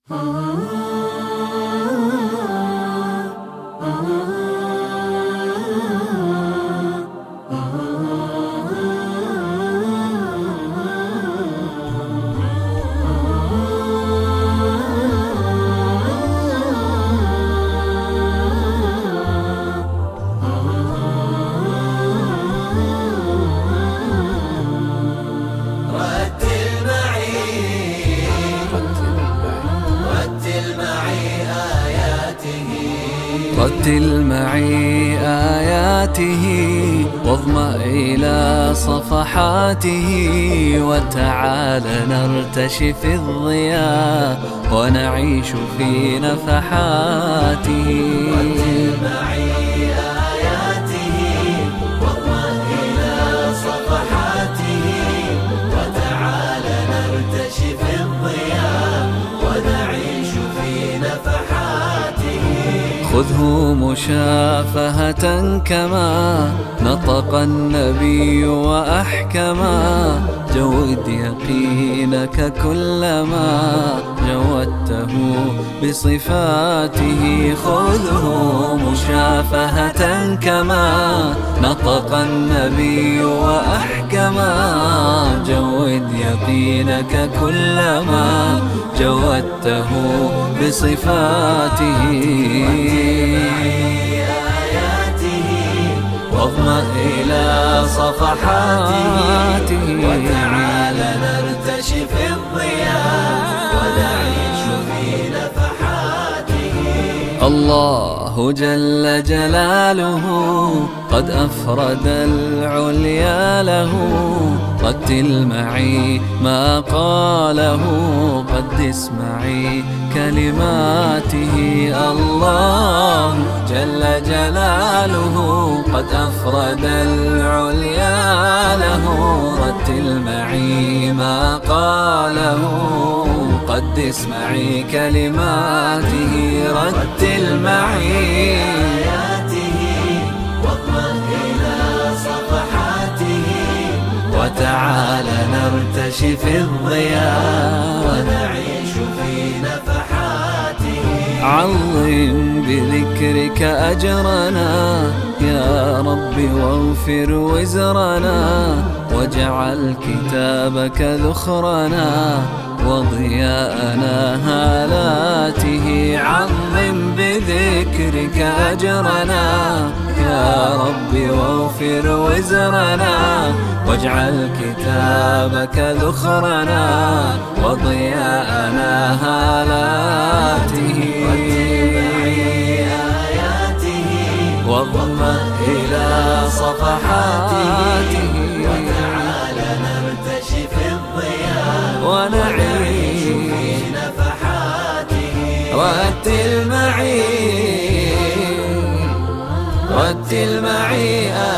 رتل معي آياته واظمأ إلى صفحاته، وتعال نرتشي في الضياء ونعيش في نفحاته. رتل معي آياته واظمأ إلى صفحاته، وتعال نرتشي في الضياء ونعيش في نفحاته. خذه مشافهة كما نطق النبي وأحكما، جود يقينك كلما جودته بصفاته. خذه مشافهة كما نطق النبي وأحكما، جود يقينك كلما جودته بصفاته. واظمأ إلى صفحاته، وتعال نرتشي في الضياء ونعيش في نفحاته. الله جل جلاله قد أفرد العليا له، رتل معي ما قاله قدس معي كلماته. الله جل جلاله قد أفرد العليا له، رتل معي ما قاله قدس معي كلماته. رتل معي آياته واظمأ إلى صفحاته، وتعال نرتشي في الضياء ونعيش في نفحاته. عظم بذكرك أجرنا يا رب واغفر وزرنا، واجعل كتابك ذخرنا وضياءنا هالاته. عظم بذكرك أجرنا يا رب واغفر وزرنا، واجعل كتابك ذخرنا وضياءنا هالاته. واظمأ إلى صفحاته، وتعال نرتشي في الضياء ونعيش في نفحاته. رتل معي